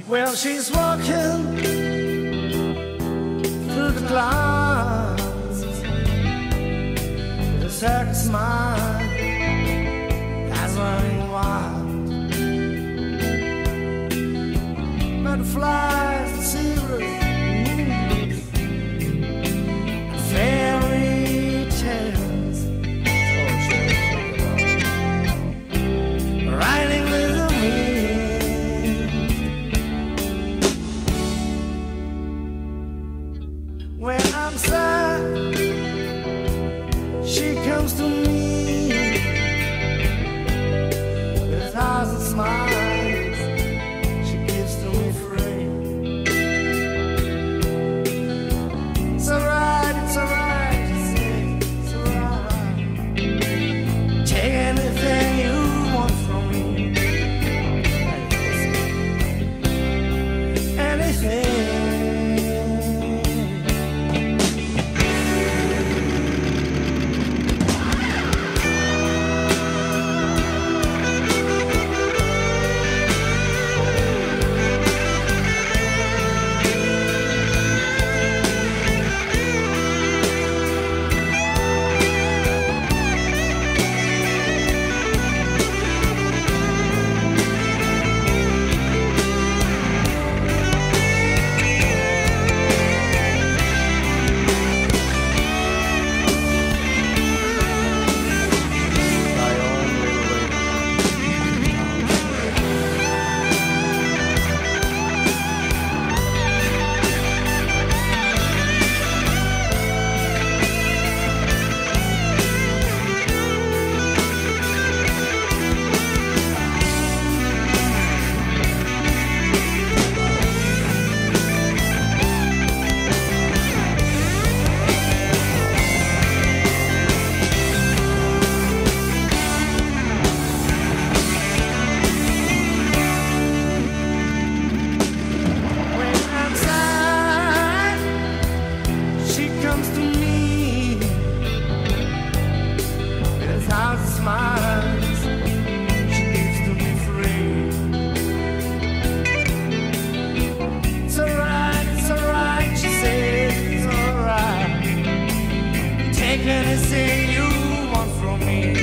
Well, she's walking through the glass with a circus smile, eyes running wild. Butterflies and zebras, fairy tales, riding with the wind. When I'm sad, she comes to me with a thousand smiles she gives to me free. It's alright, she says, it's alright. Take anything you want from me, anything. Smiles, she gives to me free. It's alright, she says, it's alright. Take anything you want from me.